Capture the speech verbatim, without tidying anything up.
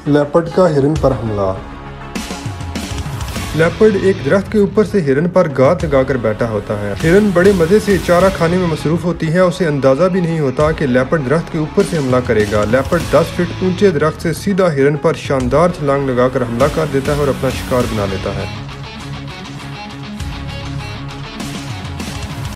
Leopard का हिरन पर हमला। लेपर्ड एक दरख्त के ऊपर से हिरन पर गात लगाकर बैठा होता है। हिरन बड़े मजे से चारा खाने में मसरूफ होती है। उसे अंदाजा भी नहीं होता कि लेपर्ड दरख्त के ऊपर से हमला करेगा। लेपर्ड दस फीट ऊंचे दरख्त से सीधा हिरन पर शानदार छलांग लगाकर हमला कर देता है और अपना शिकार बना लेता है।